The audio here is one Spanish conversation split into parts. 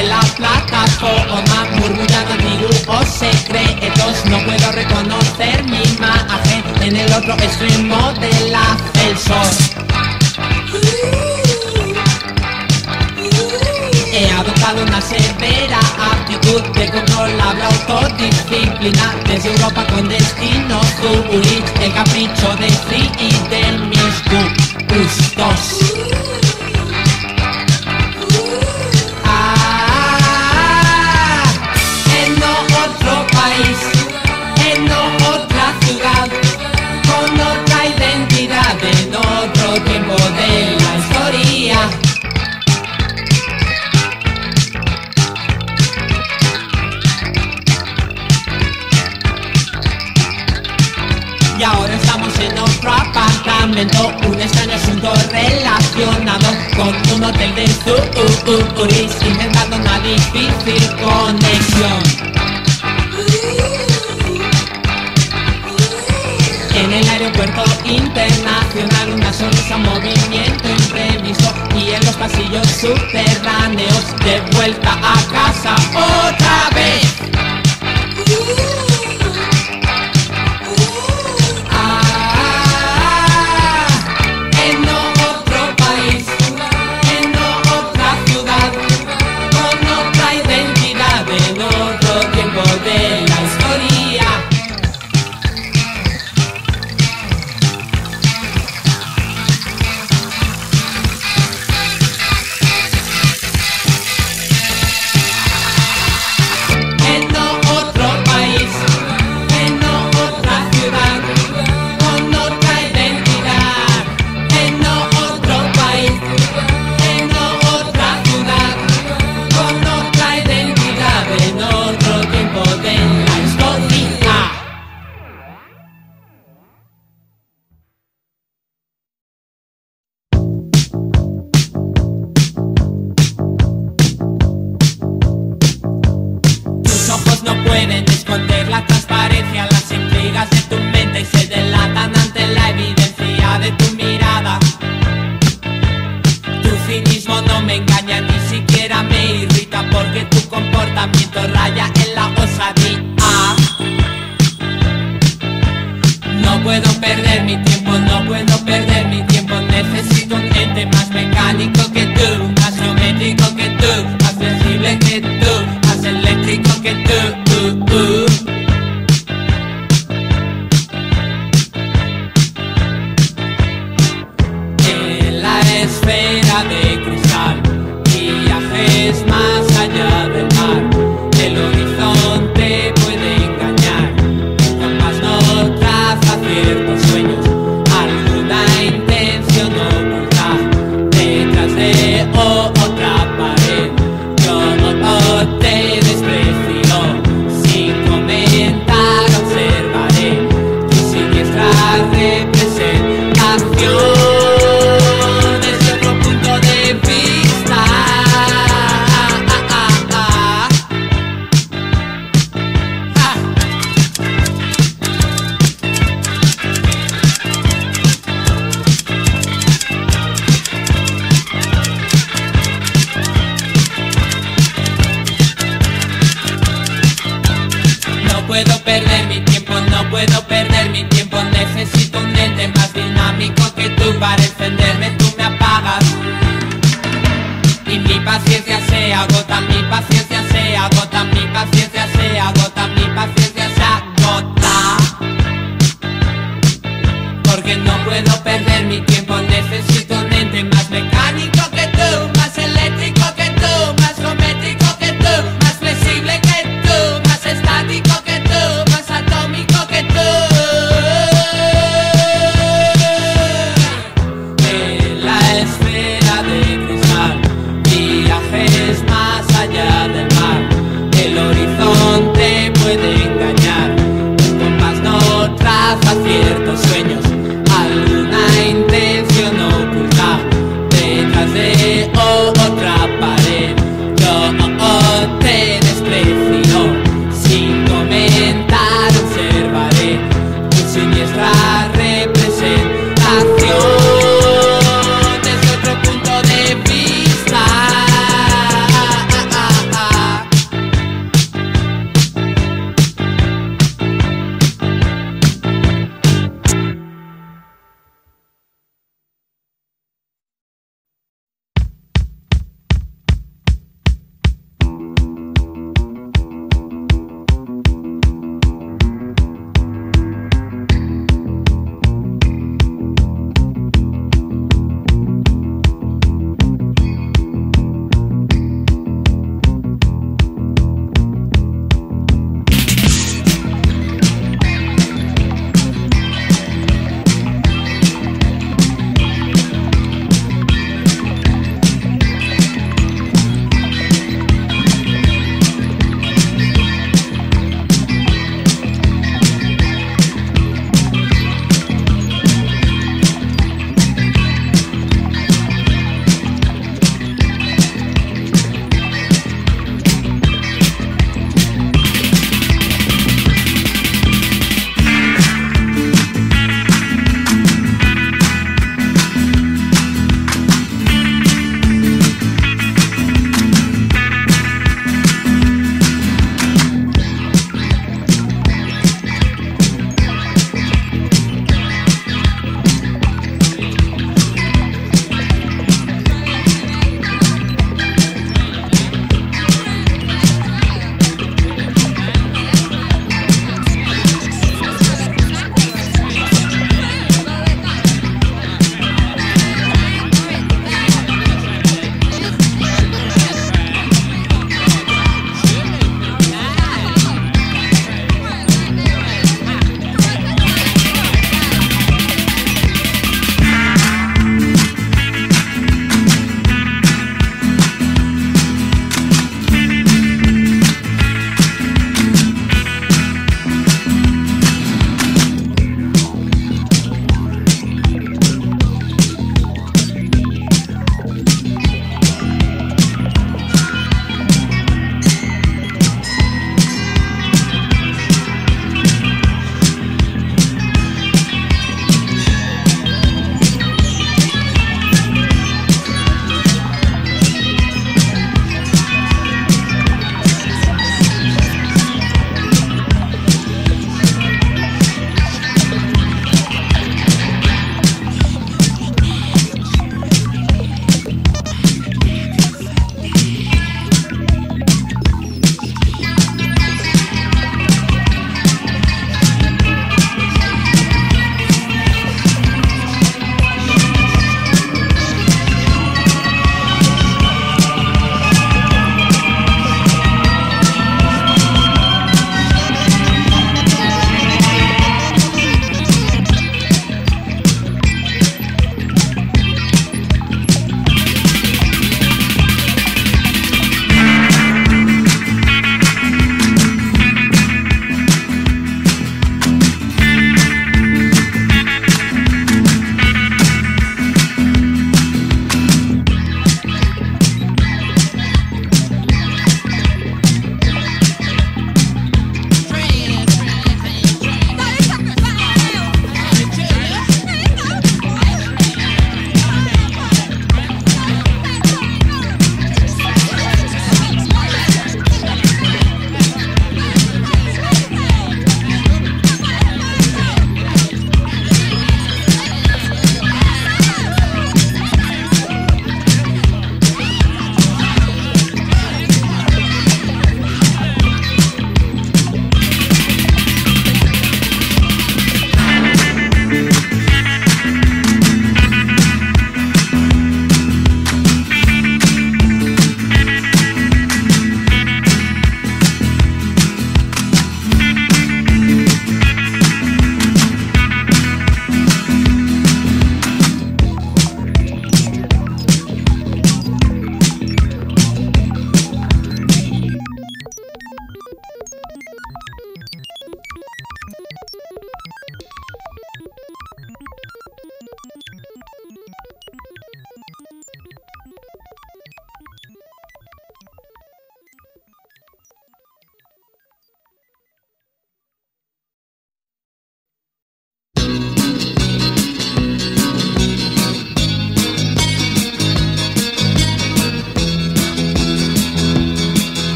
de la plataforma, murmullando antiguos secretos. No puedo reconocer mi imagen en el otro extremo del ascensor. He adoptado una severa actitud de controlable autodisciplina. Desde Europa con destino Zurich, el capricho de Free y de mis gustos. En otro país, en otra ciudad, con otra identidad, en otro tiempo de la historia. Y ahora estamos en otro apartamento, un extraño asunto relacionado con un hotel de Zurich, intentando una difícil conexión. En el aeropuerto internacional, una sonrisa, movimiento imprevisto, y en los pasillos subterráneos, de vuelta a casa otra vez. No pueden esconder la transparencia, las intrigas de tu mente, y se delatan ante la evidencia de tu mirada. Tu cinismo no me engaña, ni siquiera me irrita, porque tu comportamiento raya en la osadía. No puedo perder mi tiempo, no puedo perder mi tiempo. Necesito un ente más mecánico que tú, más geométrico que tú, más flexible que tú, más eléctrico que tú. En la esfera de cristal, viajes más allá del mar. El horizonte puede engañar, con más no traza ciertos sueños, alguna intención oculta detrás de otra pared. Yo te desprecio, sin comentar observaré tu siniestra representación desde otro punto de vista. No puedo perder mi tiempo, no puedo perder mi tiempo. Necesito un ente más dinámico que tú para encenderme, tú me apagas. Y mi paciencia se agota, mi paciencia se agota, mi paciencia se agota, mi paciencia se agota. Porque no puedo perder mi tiempo, necesito un ente más mecánico que tú, más eléctrico que tú, más geométrico que tú, más flexible que tú, más estático que tú, más atómico que tú. En la esfera de cristal, viajes más allá del mar. El horizonte puede engañar, con más no traza ciertos sueños, alguna intención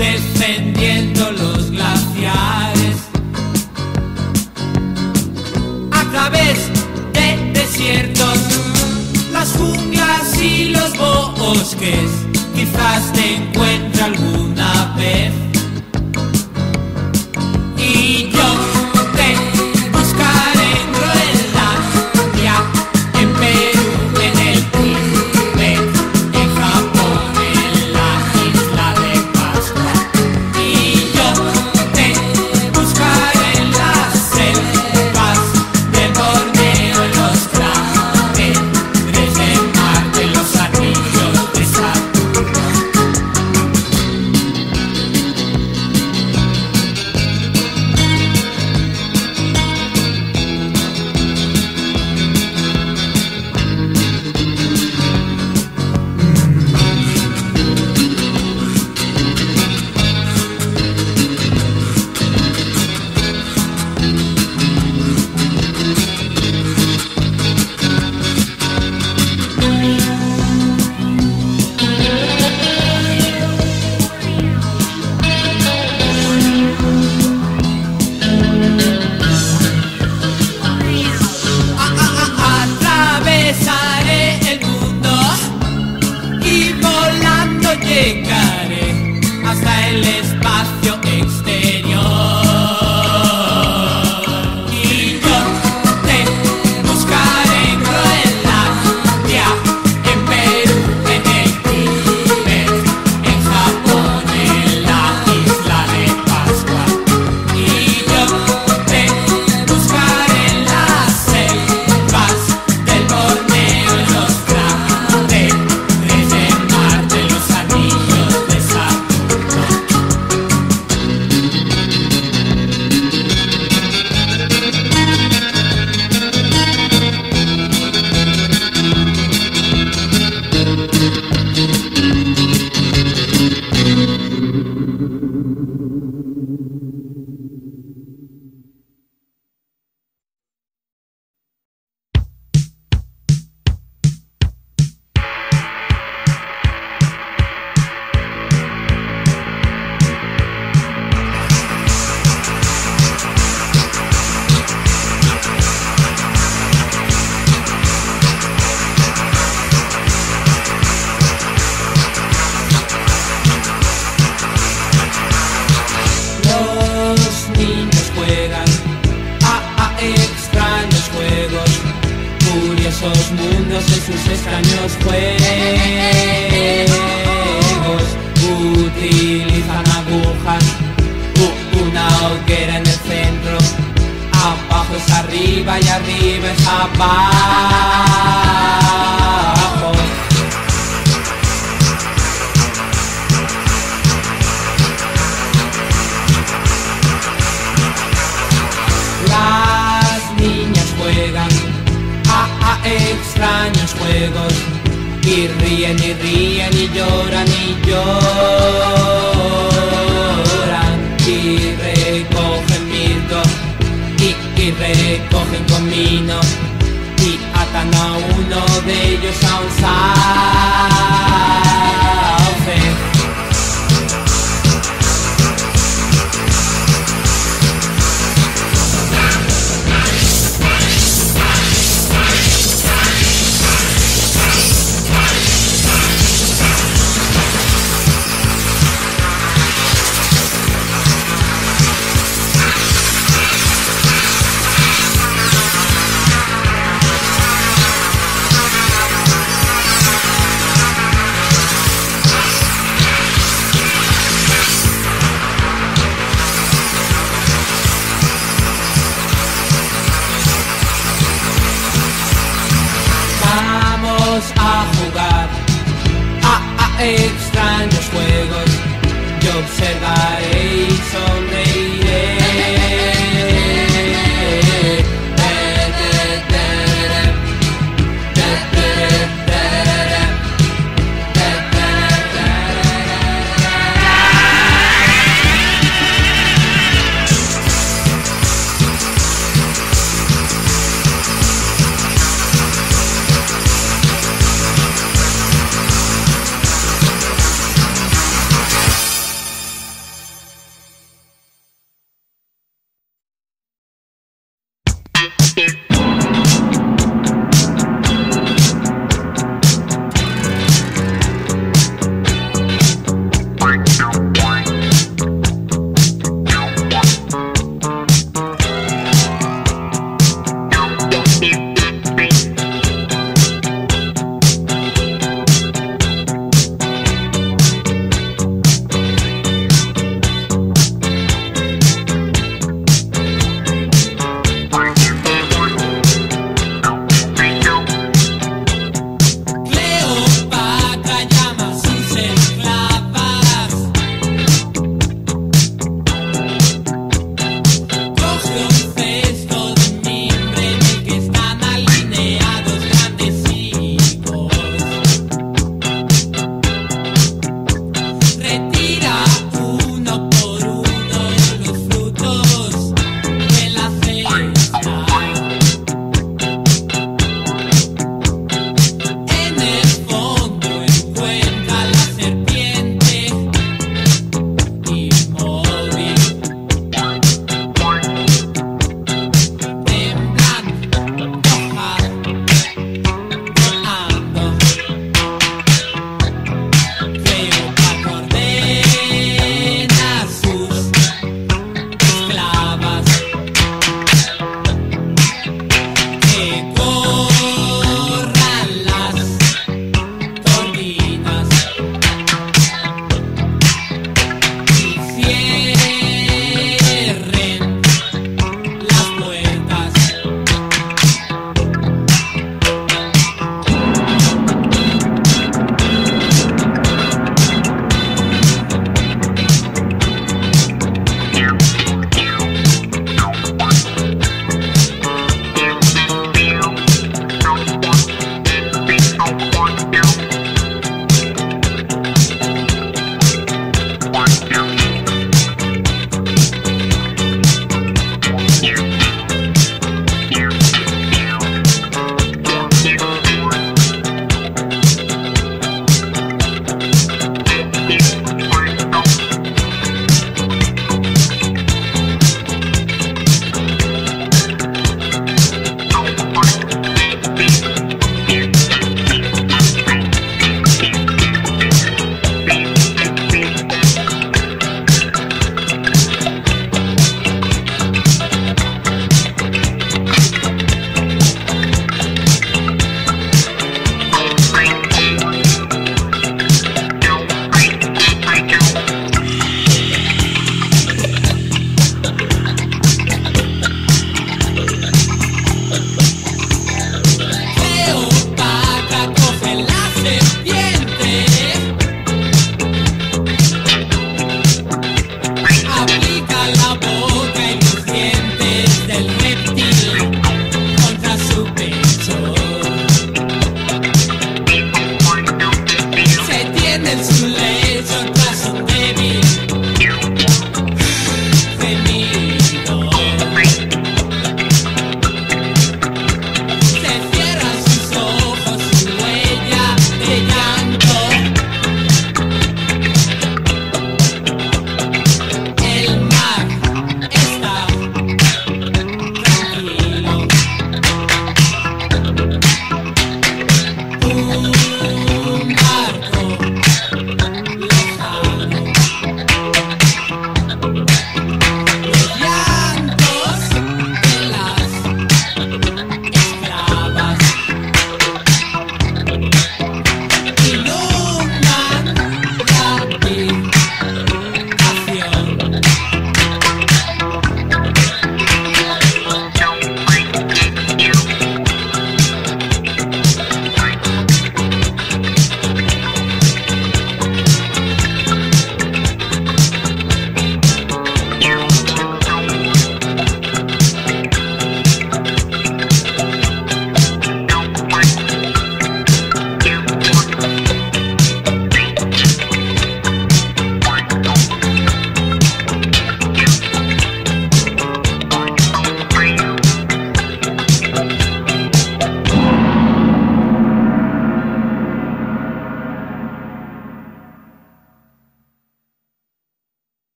descendiendo los glaciares, a través de desiertos, las junglas y los bosques, quizás te encuentre alguna vez. Y yo te buscaré en Groenlandia, en Perú, en el Tíbet, en Japón, en la isla de Pascua. Y yo te buscaré en las selvas del Borneo, en los cráteres de Marte, en los anillos de Saturno. Atravesaré el mundo y volando llegaré hasta el espacio exterior. Y yo te buscaré en Groenlandia, en Perú, en el Tíbet, en Japón, en la isla de Pascua. Y yo te buscaré en las selvas del Borneo, en los cráteres de Marte, en los anillos de Saturno. Los niños juegan a extraños juegos, curiosos mundos en sus extraños juegos. Utilizan agujas, una hoguera en el centro, abajo es arriba y arriba es abajo. Las niñas juegan a extraños juegos y ríen y lloran y recogen mirto y recogen comino y atan a uno de ellos a un sauce. A jugar a extraños juegos, yo observaré y sonreiré.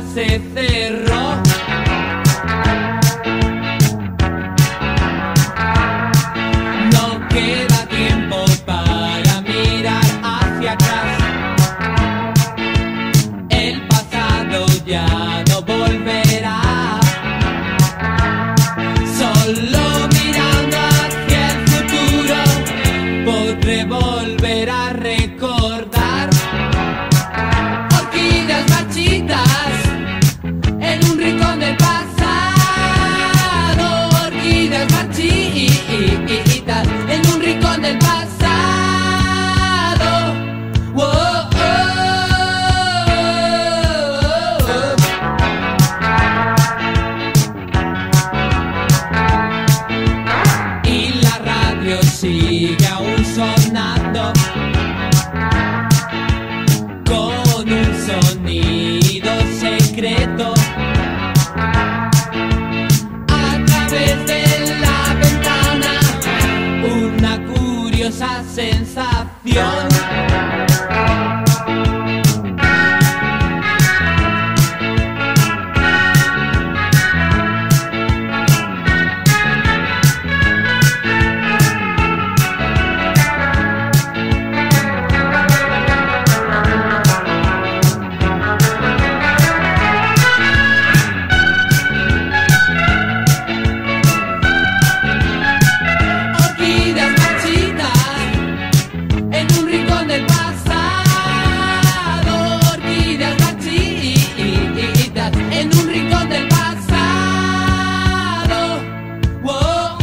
se cerró. No queda tiempo para mirar hacia atrás. El pasado ya no volverá. Solo mirando hacia el futuro podré volver a recordar. Orquídeas marchitas en un rincón del pasado. Orquídeas marchitas en un rincón del pasado. Wow, oh, oh, oh. Y la radio sigue aún sonando con un sonido secreto. A través de la ventana, una curiosa sensación. Orquídeas marchitas en un rincón del pasado. Orquídeas marchitas en un rincón del pasado. Wow, oh,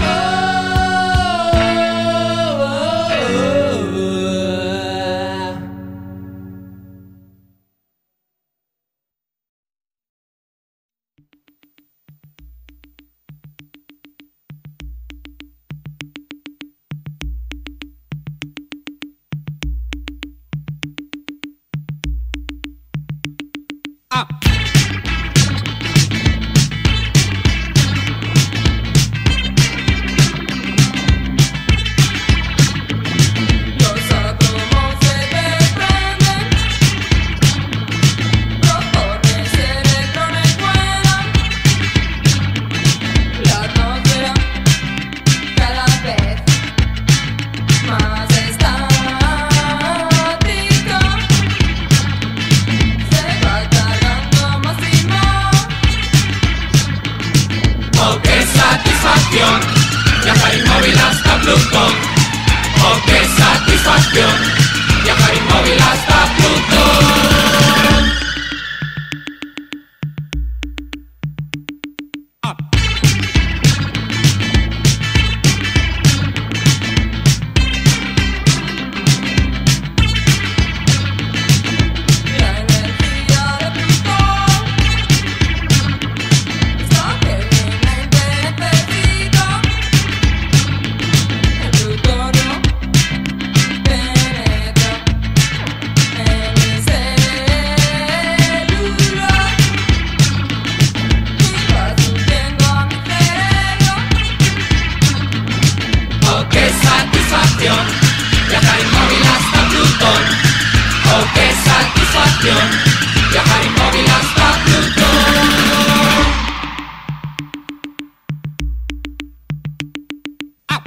ah. Los átomos se desprenden, protones, electrones vuelan. La atmósfera cada vez más estática, se va cargando más y más. Oh, qué satisfacción viajar inmóvil hasta Plutón. Oh, qué satisfacción viajar inmóvil hasta Plutón. Ah. La energía de Plutón es lo que mi mente necesita. El plutonio penetra en mi célula y va subiendo a mi cerebro. Oh, qué satisfacción viajar inmóvil hasta Plutón. Oh, qué satisfacción viajar inmóvil hasta Plutón. Ah.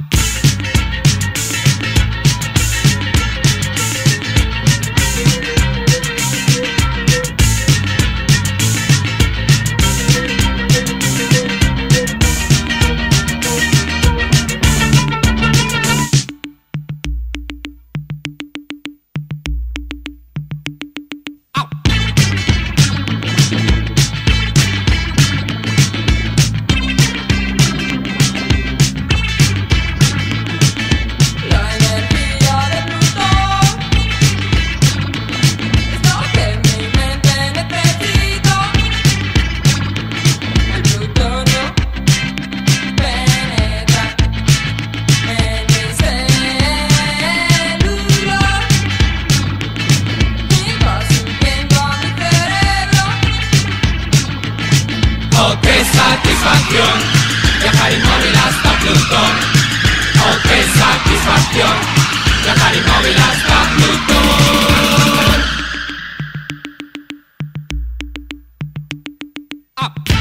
satisfacción viajar inmóvil hasta Plutón. Oh, qué satisfacción viajar inmóvil hasta Plutón. up.